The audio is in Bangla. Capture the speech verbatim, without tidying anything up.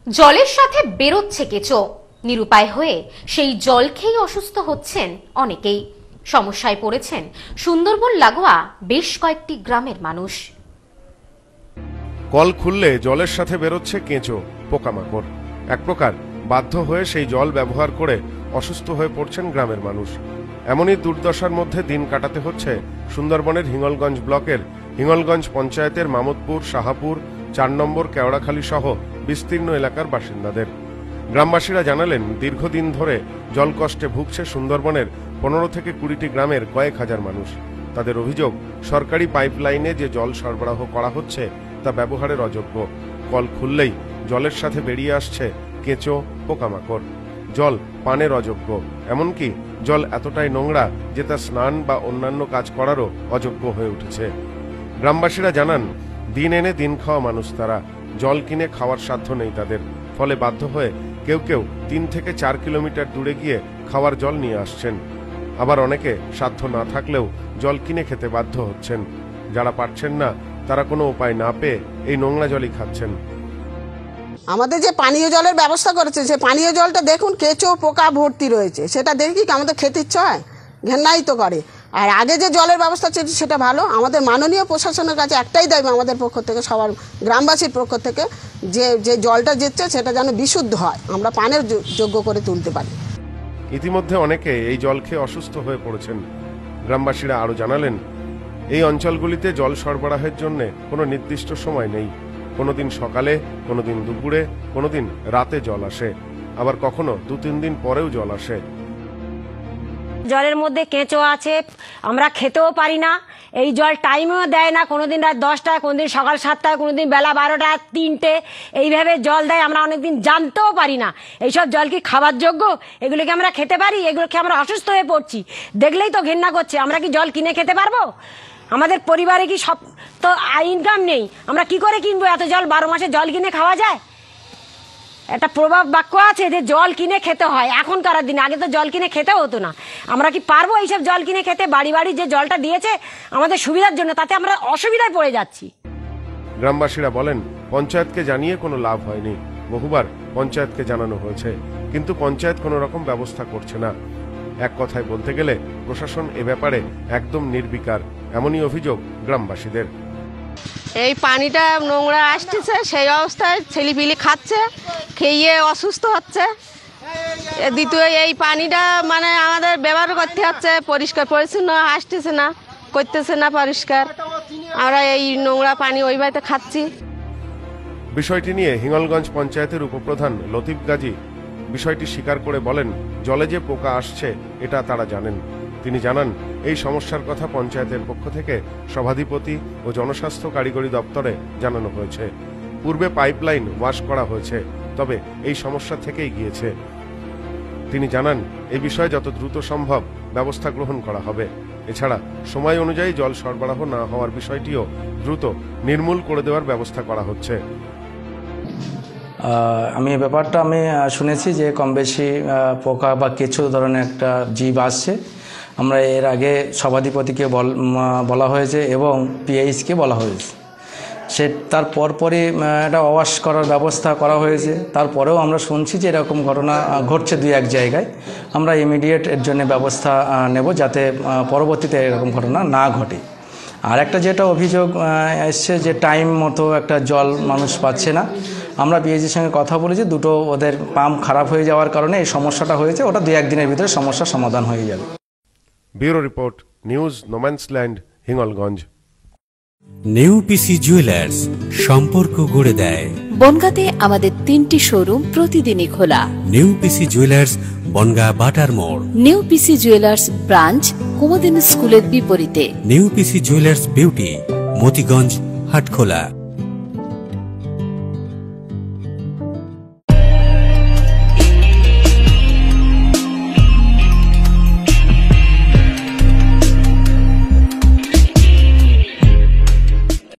জলের সাথে বেরোচ্ছে কেঁচো, নিরুপায় হয়ে সেই জল খেয়ে অসুস্থ হচ্ছেন অনেকেই। সমস্যায় পড়েছেন সুন্দরবন লাগোয়া বেশ কয়েকটি গ্রামের মানুষ। কল খুললে জলের সাথে বেরোচ্ছে কেঁচো, পোকামাকড়। এক প্রকার বাধ্য হয়ে সেই জল ব্যবহার করে অসুস্থ হয়ে পড়ছেন গ্রামের মানুষ। এমনই দুর্দশার মধ্যে দিন কাটাতে হচ্ছে সুন্দরবনের হিঙ্গলগঞ্জ ব্লকের হিঙ্গলগঞ্জ পঞ্চায়েতের মামদপুর, শাহাপুর, চার নম্বর কেওড়াখালী সহ বিস্তীর্ণ এলাকার বাসিন্দাদের। গ্রামবাসীরা জানালেন, দীর্ঘদিন ধরে জলকষ্টে ভুগছে সুন্দরবনের পনেরো থেকে কুড়িটি গ্রামের কয়েক হাজার মানুষ। তাদের অভিযোগ, সরকারি পাইপলাইনে যে জল সরবরাহ করা হচ্ছে তা ব্যবহারের অযোগ্য। কল খুললেই জলের সাথে বেরিয়ে আসছে কেঁচো, পোকামাকড়। জল পানের অযোগ্য, এমনকি জল এতটাই নোংরা যে তা স্নান বা অন্যান্য কাজ করারও অযোগ্য হয়ে উঠেছে। গ্রামবাসীরা জানান, দিন এনে দিন খাওয়া মানুষ তারা, জল কিনে খাওয়ার সাধ্য নেই তাদের। ফলে বাধ্য হয়ে কেউ কেউ তিন থেকে চার কিলোমিটার দূরে গিয়ে খাওয়ার জল নিয়ে আসছেন। আবার অনেকে সাধ্য না থাকলেও জল কিনে খেতে বাধ্য হচ্ছেন। যারা পারছেন না তারা কোনো উপায় না পেয়ে এই নোংরা জলই খাচ্ছেন। আমাদের যে পানীয় জলের ব্যবস্থা করেছে, সে পানীয় জলটা দেখুন কেঁচো পোকা ভর্তি রয়েছে। সেটা দেখি কি আমাদের খেতে ইচ্ছা হয়? ঘেন্নাই তো করে। আর আগে যে জলের ব্যবস্থা ছিল সেটা ভালো। আমাদের মাননীয় প্রশাসনের কাছে একটাই দাবি, আমাদের পক্ষ থেকে, সবার গ্রামবাসীর পক্ষ থেকে, যে যে জলটা যেচ্ছে সেটা যেন বিশুদ্ধ হয়, আমরা পানের যোগ্য করে তুলতে পারি। ইতিমধ্যে অনেকে এই জল খেয়ে অসুস্থ হয়ে পড়েছেন। গ্রামবাসীরা আরো জানালেন, এই অঞ্চলগুলিতে জল সরবরাহের জন্য কোনো নির্দিষ্ট সময় নেই। কোনোদিন সকালে, কোনোদিন দুপুরে, কোনোদিন রাতে জল আসে, আবার কখনো দু তিন দিন পরেও জল আসে। জলের মধ্যে কেঁচো আছে, আমরা খেতেও পারি না। এই জল টাইমেও দেয় না, কোনোদিন রাত দশটায়, কোনোদিন সকাল সাতটায়, কোনোদিন বেলা বারোটা, তিনটে, এইভাবে জল দেয়। আমরা অনেকদিন জানতেও পারি না এইসব জল কি খাবার যোগ্য, এগুলোকে আমরা খেতে পারি? এগুলো খেয়ে আমরা অসুস্থ হয়ে পড়ছি, দেখলেই তো ঘেন্না করছে। আমরা কি জল কিনে খেতে পারবো? আমাদের পরিবারে কি সব তো ইনকাম নেই, আমরা কি করে কিনবো এত জল? বারো মাসে জল কিনে খাওয়া যায়? একটা প্রভাব বাক্য আছে যে জল কিনে খেতে হয় এখনকার দিনে, আগে তো জল কিনে খেতে হতো না। আমরা কি পারবো এইসব জল কিনে খেতে? বাড়ি বাড়ি যে জলটা দিয়েছে আমাদের সুবিধার জন্য, তাতে আমরা অসুবিধায় পড়ে যাচ্ছি। গ্রামবাসীরা বলেন, পঞ্চায়েতকে জানিয়ে কোনো লাভ হয়নি। বহুবার পঞ্চায়েতকে জানানো হয়েছে, কিন্তু পঞ্চায়েত কোনো রকম ব্যবস্থা করছে না। এক কথায় বলতে গেলে প্রশাসন এ ব্যাপারে একদম নির্বিকার, এমনই অভিযোগ গ্রামবাসীদের। এই পানিটা নোংরা আসতেছে, সেই অবস্থায় ছেলেপিলি খাচ্ছে, খেয়ে অসুস্থ হচ্ছে। দ্বিতীয় এই পানিটা মানে আমাদের ব্যবহার করতে হচ্ছে, পরিষ্কার পরিচ্ছন্ন আসতেছে না, করতেছে না পরিষ্কার। আমরা এই নোংরা পানি ওই বাড়িতে খাচ্ছি। বিষয়টি নিয়ে হিঙ্গলগঞ্জ পঞ্চায়েতের উপপ্রধান লতিফ গাজী বিষয়টি স্বীকার করে বলেন, জলে যে পোকা আসছে এটা তারা জানেন। তিনি জানান, এই সমস্যার কথা পঞ্চায়েতের পক্ষ থেকে সভাধিপতি ও জনস্বাস্থ্য কারিগরি দপ্তরে জানানো হয়েছে। পূর্বে পাইপলাইন ওয়াশ করা হয়েছে, তবে এই সমস্যা থেকেই গিয়েছে। তিনি জানান, এই বিষয়ে যত দ্রুত সম্ভব ব্যবস্থা গ্রহণ করা হবে। এছাড়া সময় অনুযায়ী জল সরবরাহ না হওয়ার বিষয়টিও দ্রুত নির্মূল করে দেওয়ার ব্যবস্থা করা হচ্ছে। আমি ব্যাপারটা আমি শুনেছি যে কম বেশি পোকা বা কেঁচো ধরনের একটা জীব আসছে। আমরা এর আগে সভাধিপতিকে বলা হয়েছে এবং পিএইচকে বলা হয়েছে, সে তার পরপরই একটা ওয়াশ করার ব্যবস্থা করা হয়েছে। তারপরেও আমরা শুনছি যে এরকম ঘটনা ঘটছে দুই এক জায়গায়। আমরা ইমিডিয়েট এর জন্য ব্যবস্থা নেব যাতে পরবর্তীতে এরকম ঘটনা না ঘটে। আর একটা যেটা অভিযোগ এসছে যে টাইম মতো একটা জল মানুষ পাচ্ছে না। আমরা পিএইচির সঙ্গে কথা বলেছি, দুটো ওদের পাম্প খারাপ হয়ে যাওয়ার কারণে এই সমস্যাটা হয়েছে। ওটা দুই একদিনের ভিতরে সমস্যার সমাধান হয়ে যাবে। Bureau report, news, no man's land, Hingalganj. New PC jewellers, সম্পর্ক গড়ে দেয়। বনগাঁতে আমাদের তিনটি শোরুম প্রতিদিনই খোলা। নিউ পিসি জুয়েলার্স, বনগাঁ বাটার মোড়। New PC jewellers branch, Kumudini স্কুলের বিপরীতে। New PC jewellers beauty, Motiganj, Hatkhola.